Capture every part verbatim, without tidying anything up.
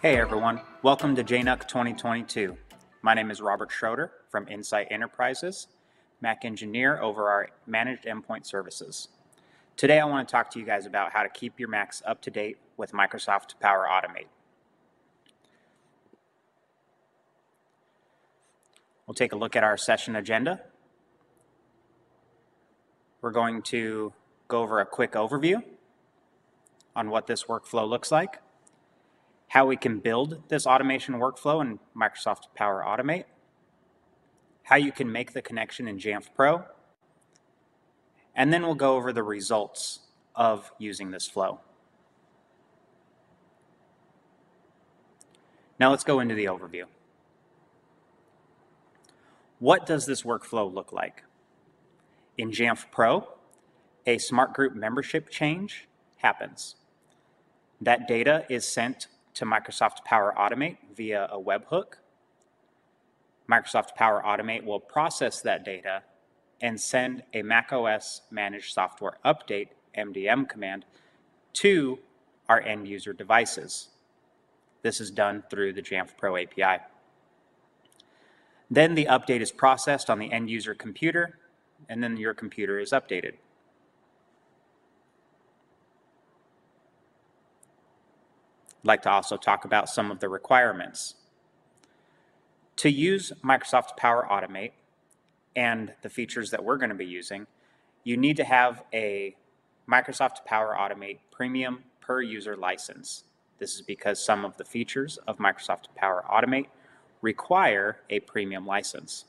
Hey everyone, welcome to J N U C twenty twenty-two. My name is Robert Schroeder from Insight Enterprises, Mac engineer over our Managed Endpoint Services. Today I want to talk to you guys about how to keep your Macs up to date with Microsoft PowerAutomate. We'll take a look at our session agenda. We're going to go over a quick overview on what this workflow looks like, how we can build this automation workflow in Microsoft PowerAutomate, how you can make the connection in Jamf Pro, and then we'll go over the results of using this flow. Now let's go into the overview. What does this workflow look like? In Jamf Pro, a smart group membership change happens. That data is sent to Microsoft PowerAutomate via a webhook. Microsoft PowerAutomate will process that data and send a macOS Managed Software Update M D M command to our end user devices. This is done through the Jamf Pro A P I. Then the update is processed on the end user computer, and then your computer is updated. I'd like to also talk about some of the requirements. To use Microsoft PowerAutomate and the features that we're going to be using, you need to have a Microsoft PowerAutomate Premium per user license. This is because some of the features of Microsoft PowerAutomate require a premium license.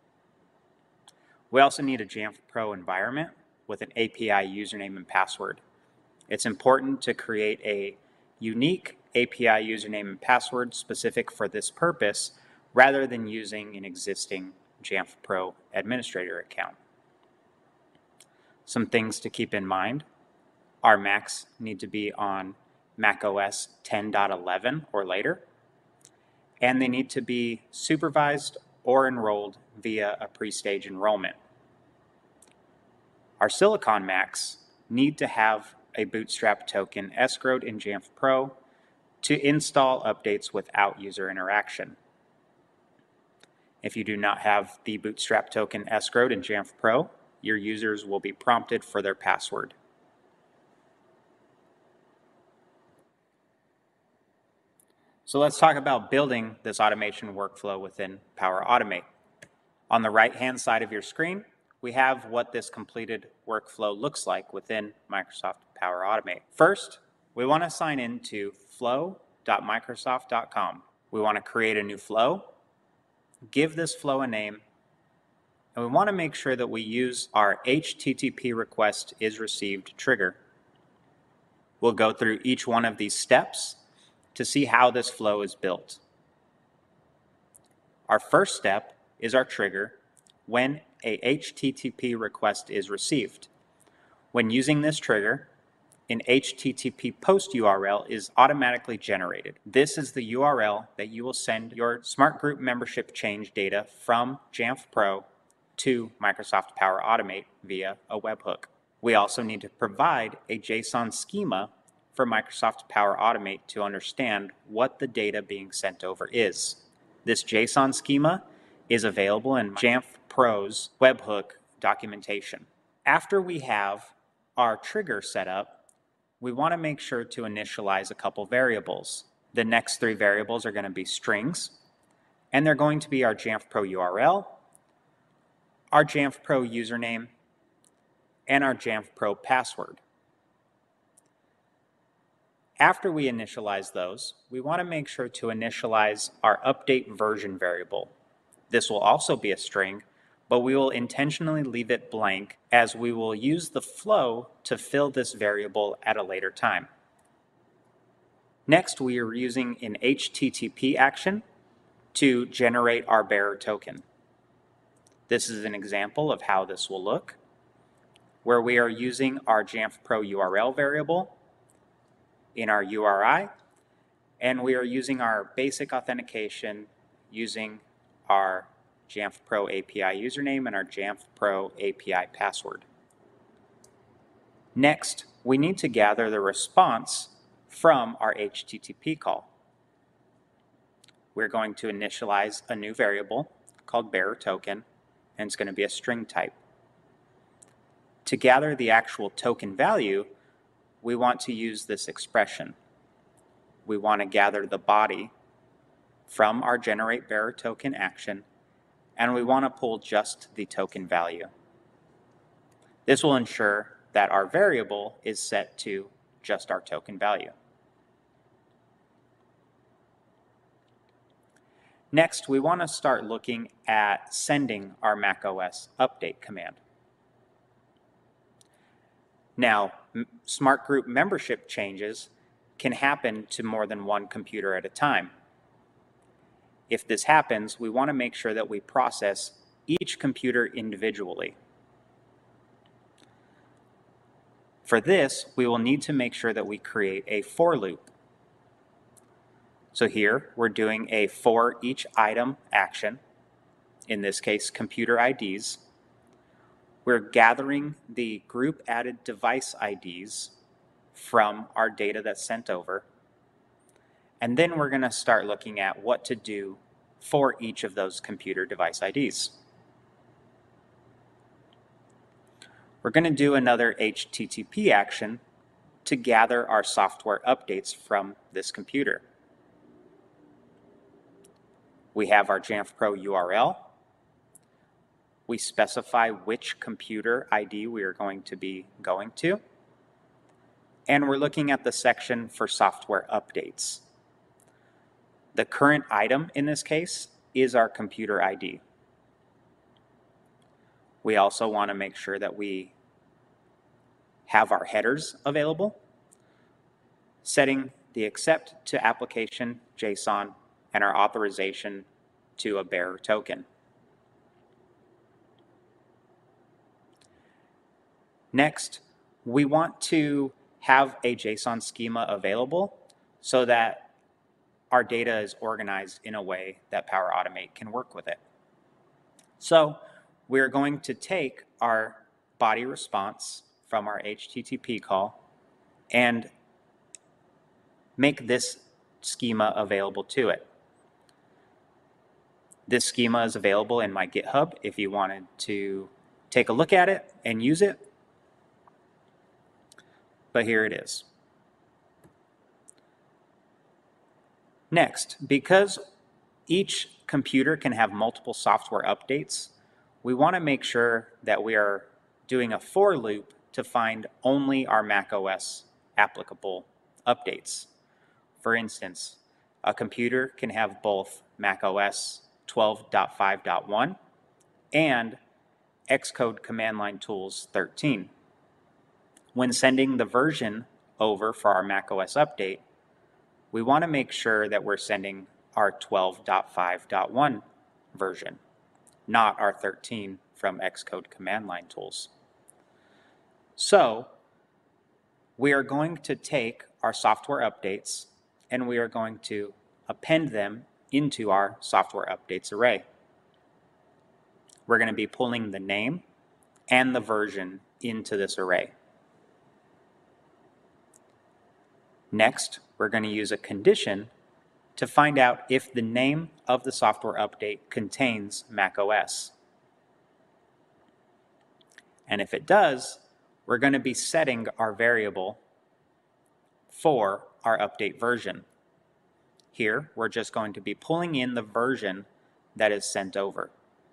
We also need a Jamf Pro environment with an A P I username and password. It's important to create a unique A P I username and password specific for this purpose rather than using an existing Jamf Pro administrator account. Some things to keep in mind: our Macs need to be on macOS ten point eleven or later, and they need to be supervised or enrolled via a pre-stage enrollment. Our Silicon Macs need to have a bootstrap token escrowed in Jamf Pro to install updates without user interaction. If you do not have the bootstrap token escrowed in Jamf Pro, your users will be prompted for their password. So let's talk about building this automation workflow within PowerAutomate. On the right-hand side of your screen, we have what this completed workflow looks like within Microsoft PowerAutomate. First, we want to sign in to flow dot microsoft dot com. We want to create a new flow, give this flow a name, and we want to make sure that we use our H T T P request is received trigger. We'll go through each one of these steps to see how this flow is built. Our first step is our trigger when a H T T P request is received. When using this trigger, an H T T P post U R L is automatically generated. This is the U R L that you will send your smart group membership change data from Jamf Pro to Microsoft PowerAutomate via a webhook. We also need to provide a JSON schema for Microsoft PowerAutomate to understand what the data being sent over is. This JSON schema is available in Jamf Pro's webhook documentation. After we have our trigger set up, we want to make sure to initialize a couple variables. The next three variables are going to be strings, and they're going to be our Jamf Pro U R L, our Jamf Pro username, and our Jamf Pro password. After we initialize those, we want to make sure to initialize our update version variable. This will also be a string, but we will intentionally leave it blank as we will use the flow to fill this variable at a later time. Next, we are using an H T T P action to generate our bearer token. This is an example of how this will look, where we are using our Jamf Pro U R L variable in our U R I, and we are using our basic authentication using our Jamf Pro A P I username and our Jamf Pro A P I password. Next, we need to gather the response from our H T T P call. we're going to initialize a new variable called bearer token, and it's going to be a string type. To gather the actual token value, we want to use this expression. We want to gather the body from our generate bearer token action, and we want to pull just the token value. This will ensure that our variable is set to just our token value. Next, we want to start looking at sending our macOS update command. Now, smart group membership changes can happen to more than one computer at a time. If this happens, we want to make sure that we process each computer individually. For this, we will need to make sure that we create a for loop. So here, we're doing a for each item action, in this case, computer I Ds. We're gathering the group added device I Ds from our data that's sent over. And then we're going to start looking at what to do for each of those computer device I Ds. We're going to do another H T T P action to gather our software updates from this computer. We have our Jamf Pro U R L. We specify which computer I D we are going to be going to. And we're looking at the section for software updates. The current item in this case is our computer I D. We also want to make sure that we have our headers available, setting the accept to application JSON and our authorization to a bearer token. Next, we want to have a JSON schema available so that our data is organized in a way that PowerAutomate can work with it. So we're going to take our body response from our H T T P call and make this schema available to it. This schema is available in my GitHub if you wanted to take a look at it and use it. But here it is. Next, because each computer can have multiple software updates, we want to make sure that we are doing a for loop to find only our macOS applicable updates. For instance, a computer can have both macOS twelve point five point one and Xcode command line tools thirteen. When sending the version over for our macOS update, we want to make sure that we're sending our twelve point five point one version, not our thirteen from Xcode command line tools. So we are going to take our software updates and we are going to append them into our software updates array. We're going to be pulling the name and the version into this array. Next, we're going to use a condition to find out if the name of the software update contains macOS. And if it does, we're going to be setting our variable for our update version. Here, we're just going to be pulling in the version that is sent over.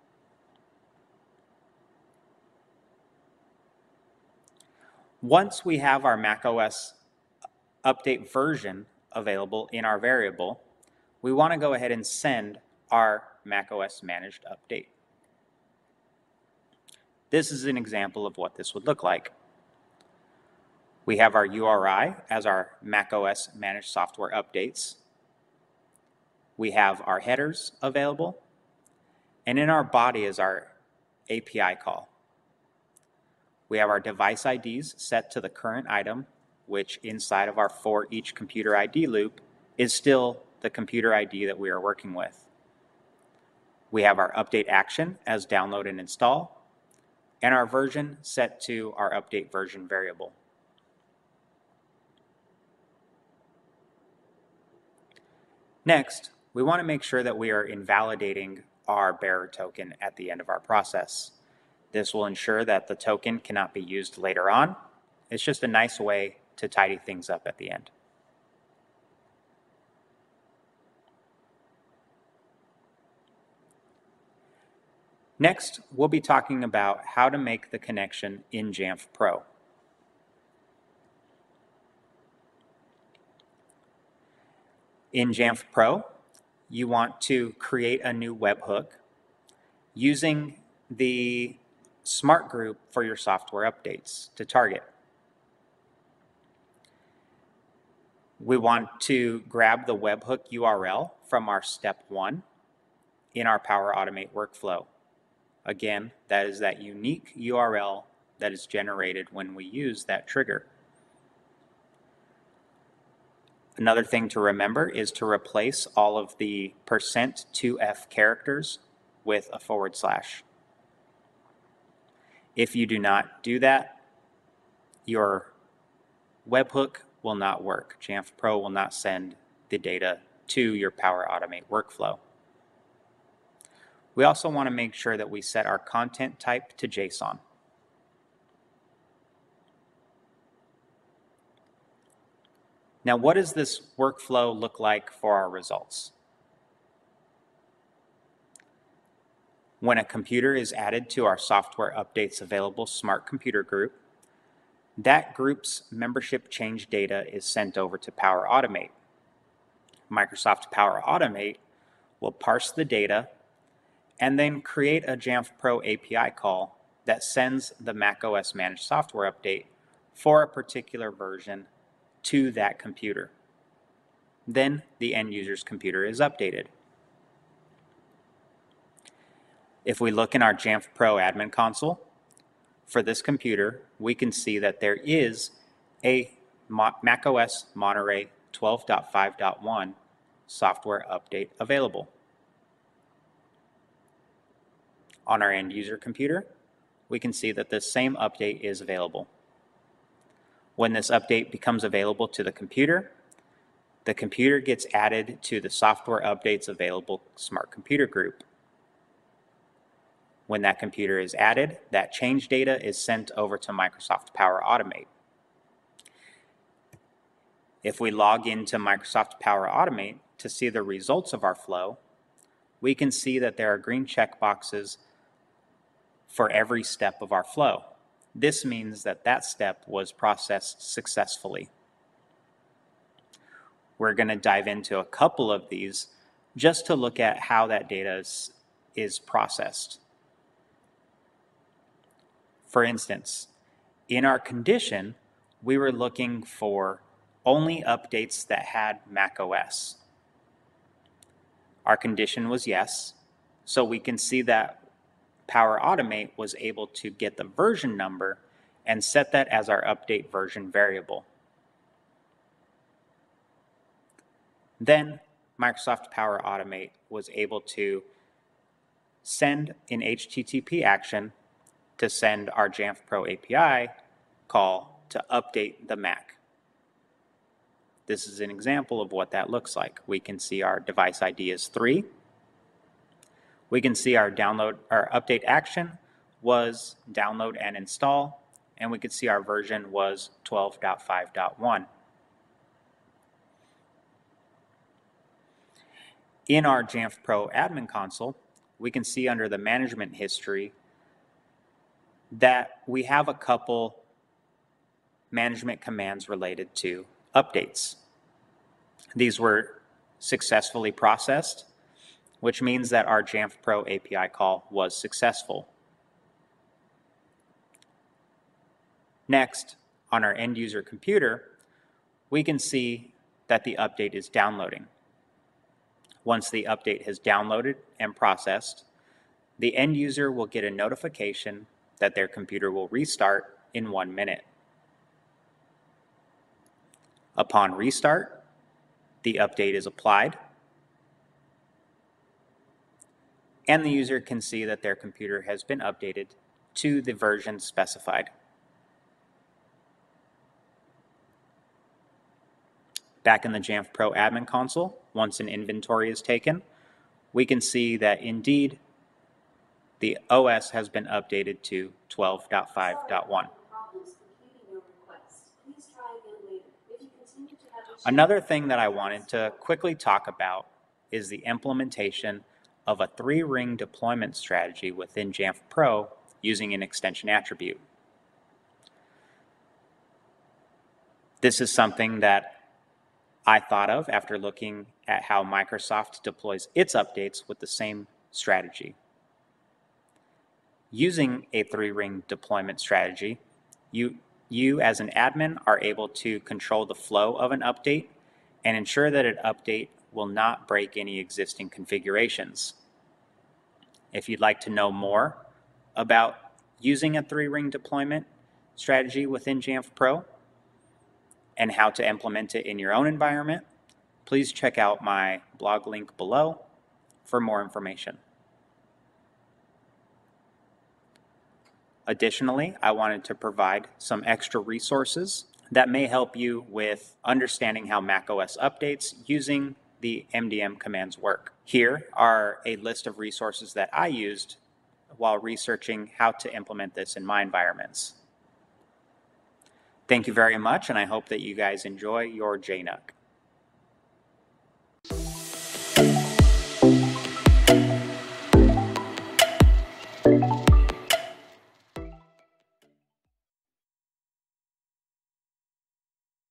Once we have our macOS update version available in our variable, we want to go ahead and send our macOS managed update. This is an example of what this would look like. We have our U R I as our macOS managed software updates. We have our headers available, and in our body is our A P I call. We have our device I Ds set to the current item, which inside of our for each computer I D loop is still the computer I D that we are working with. We have our update action as download and install, and our version set to our update version variable. Next, we want to make sure that we are invalidating our bearer token at the end of our process. This will ensure that the token cannot be used later on. It's just a nice way to tidy things up at the end. Next, we'll be talking about how to make the connection in Jamf Pro. In Jamf Pro, you want to create a new webhook using the smart group for your software updates to target. We want to grab the webhook U R L from our step one in our PowerAutomate workflow. Again, that is that unique U R L that is generated when we use that trigger. Another thing to remember is to replace all of the percent two F characters with a forward slash. If you do not do that, your webhook will not work. Jamf Pro will not send the data to your PowerAutomate workflow. We also want to make sure that we set our content type to JSON. Now, what does this workflow look like for our results? When a computer is added to our Software Updates Available Smart Computer group, that group's membership change data is sent over to PowerAutomate. Microsoft PowerAutomate will parse the data and then create a Jamf Pro A P I call that sends the macOS Managed Software Update for a particular version to that computer. Then the end user's computer is updated. If we look in our Jamf Pro admin console, for this computer, we can see that there is a macOS Monterey twelve point five point one software update available. On our end user computer, we can see that this same update is available. When this update becomes available to the computer, the computer gets added to the Software Updates Available Smart Computer group. When that computer is added, that change data is sent over to Microsoft PowerAutomate. If we log into Microsoft PowerAutomate to see the results of our flow, we can see that there are green checkboxes for every step of our flow. This means that that step was processed successfully. We're going to dive into a couple of these just to look at how that data is, is processed. For instance, in our condition, we were looking for only updates that had macOS. Our condition was yes, so we can see that PowerAutomate was able to get the version number and set that as our update version variable. Then Microsoft PowerAutomate was able to send an H T T P action to send our Jamf Pro A P I call to update the Mac. This is an example of what that looks like. We can see our device I D is three. We can see our download, our update action was download and install, and we can see our version was twelve point five point one. In our Jamf Pro admin console, we can see under the management history that we have a couple management commands related to updates. These were successfully processed, which means that our Jamf Pro A P I call was successful. Next, on our end user computer, we can see that the update is downloading. Once the update has downloaded and processed, the end user will get a notification that their computer will restart in one minute. Upon restart, the update is applied, and the user can see that their computer has been updated to the version specified. Back in the Jamf Pro admin console, once an inventory is taken, we can see that indeed the O S has been updated to twelve point five point one. Another thing that I wanted to quickly talk about is the implementation of a three-ring deployment strategy within Jamf Pro using an extension attribute. This is something that I thought of after looking at how Microsoft deploys its updates with the same strategy. Using a three-ring deployment strategy, you, you as an admin are able to control the flow of an update and ensure that an update will not break any existing configurations. If you'd like to know more about using a three-ring deployment strategy within Jamf Pro and how to implement it in your own environment, please check out my blog link below for more information. Additionally, I wanted to provide some extra resources that may help you with understanding how macOS updates using the M D M commands work. Here are a list of resources that I used while researching how to implement this in my environments. Thank you very much, and I hope that you guys enjoy your J N U C.